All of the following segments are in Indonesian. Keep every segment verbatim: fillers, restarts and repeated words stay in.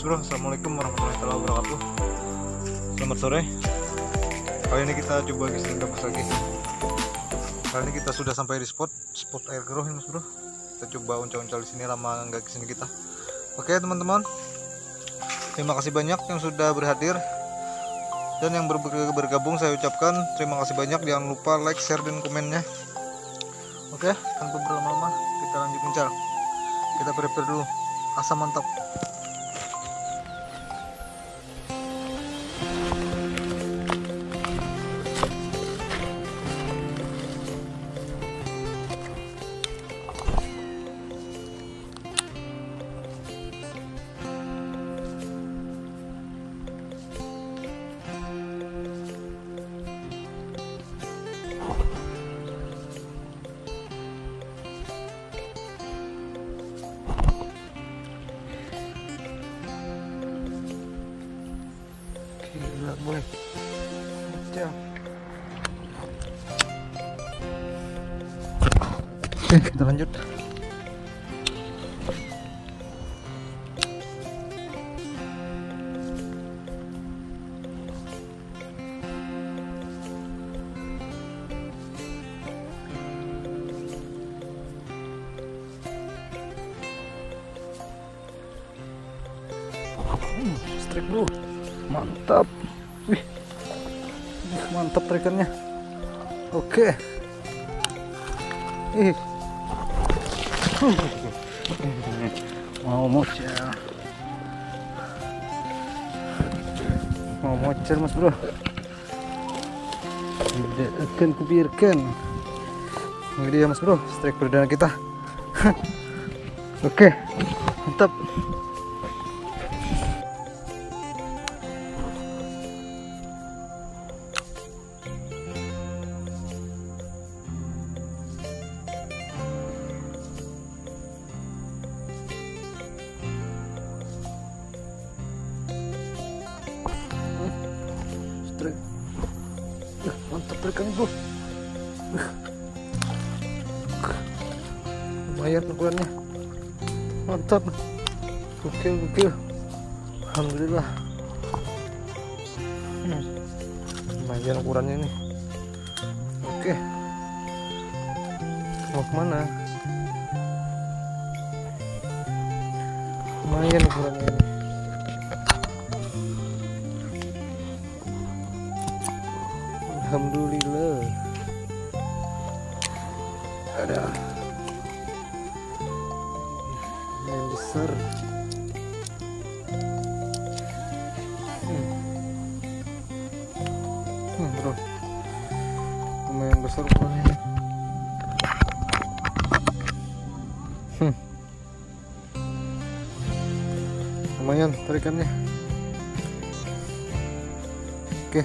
Mas Bro, assalamualaikum warahmatullahi wabarakatuh. Selamat sore. Kali ini kita coba geser gabus lagi. Kali ini kita sudah sampai di spot spot air keruh ini Mas Bro. Kita coba uncal-uncal di sini, lama nggak kesini kita. Oke teman-teman, terima kasih banyak yang sudah berhadir dan yang ber bergabung. Saya ucapkan terima kasih banyak. Jangan lupa like, share, dan komennya. Oke, tanpa berlama-lama kita lanjut mencar. Kita prepare dulu. Asam mantap. Gila, boleh. Siap. Oke, kita lanjut. Hmm, strike bro, mantap. Wih, mantap tarikannya. Oke. Ih, mau mocer, mau mocer Mas Bro. Tidak akan kubiarkan. Ini dia Mas Bro, strike perdana kita. Oke, mantap. Uh, mantap tarikannya bro. Uh. Lumayan ukurannya, mantap. Gokil gokil, alhamdulillah. hmm. Lumayan ukurannya ini. Oke, mau kemana? Lumayan ukurannya ini. Alhamdulillah. Ada yang besar. hmm. Hmm, bro, lumayan besar ukurannya ini. hmm. Lumayan tarikannya. Oke.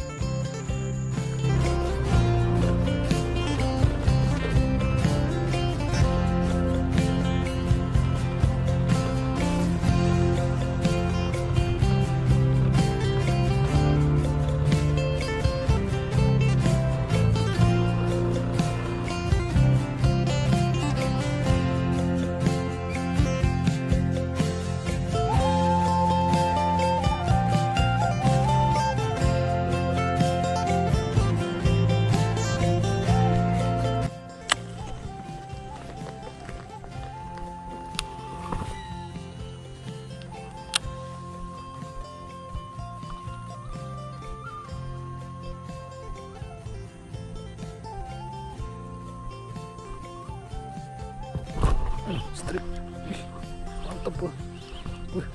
Strip, mantap bro. Wih,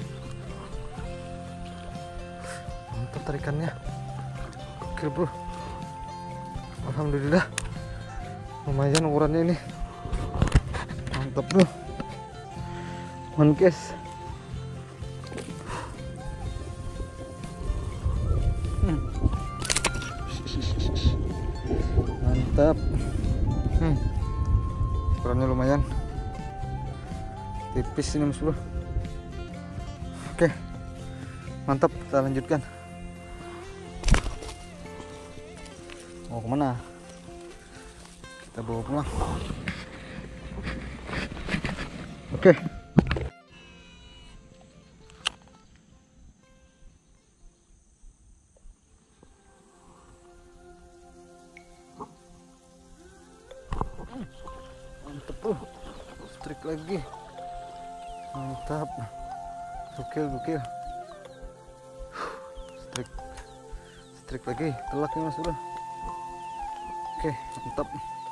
mantap tarikannya. Oke bro, alhamdulillah. Lumayan ukurannya ini, mantap bro. One case. hmm. Mantap. hmm. Ukurannya lumayan tipis ini Mas Bro. Oke, mantap. Kita lanjutkan. Mau kemana? Kita bawa pulang. Oke. Mantap bro, strik lagi, mantap, gokil gokil, strik strik lagi, telak nih mas bro. Oke mantap,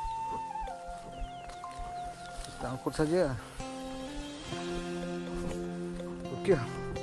kita angkut saja, gokil.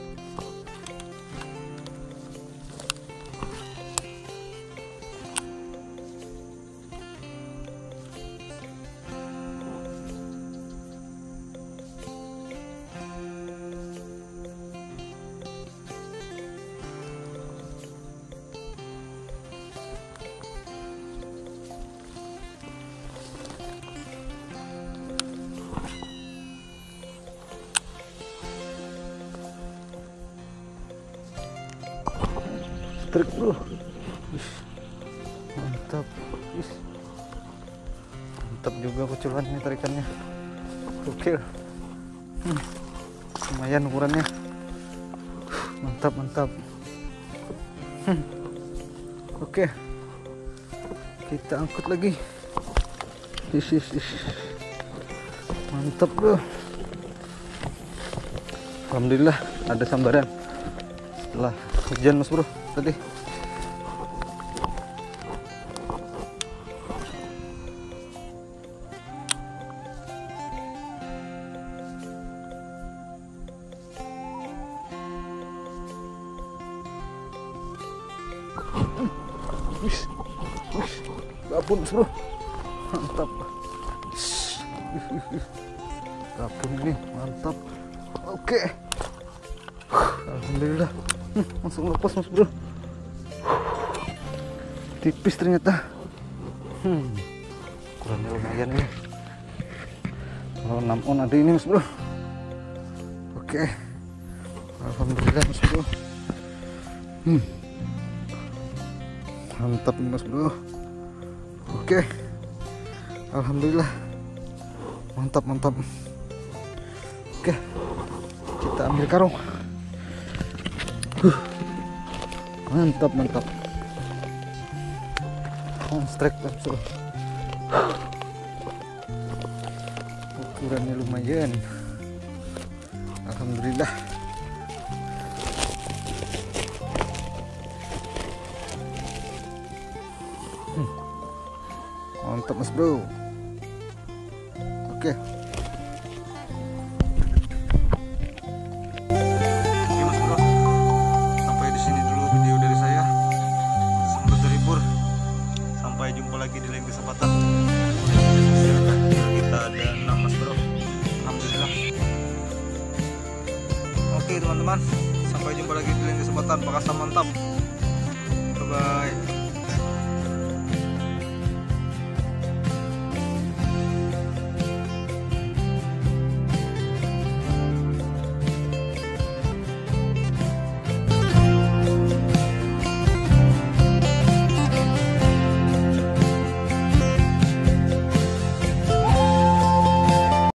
Strik bro, Ush. Mantap, Ush. Mantap juga kuculannya, tarikannya, gokil. Hmm. Lumayan ukurannya, mantap mantap. Hmm. Oke, kita angkut lagi. Ish, ish, ish. Mantap bro. Alhamdulillah ada sambaran setelah hujan mas bro tadi. Wis, wis, gabun mas bro, mantap. Gabun ini mantap. Oke, alhamdulillah. Hmm, langsung lepas mas bro, tipis ternyata. Hmm, ukurannya lumayan ini. Kalau enam on ada ini mas bro. Oke, alhamdulillah mas bro. Hmm, mantap ini mas bro. Oke, alhamdulillah, mantap mantap. Oke, kita ambil karung. Huh. Mantap mantap. On strike langsung. Ukurannya lumayan. Alhamdulillah. Hmm. Mantap mas bro. Oke. Sampai jumpa lagi di lain kesempatan. Kita ada enam mas bro, alhamdulillah. Oke teman-teman, sampai jumpa lagi di lain kesempatan. Pakasa mantap.